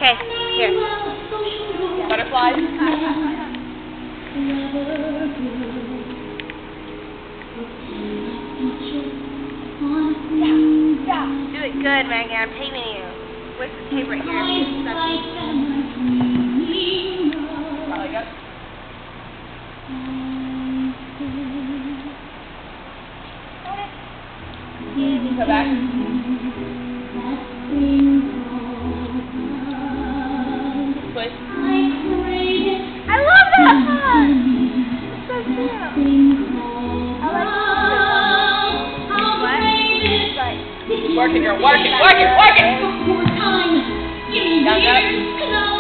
Okay, here. Butterflies. Yeah. Do it good, Maggie. I'm taping you. Where's the tape right here? Probably good. Go back. Twist. I love that song! It's so cute. I like Work it, girl. Work it. Work it. Work it. One more time. Give me Down, years, 'cause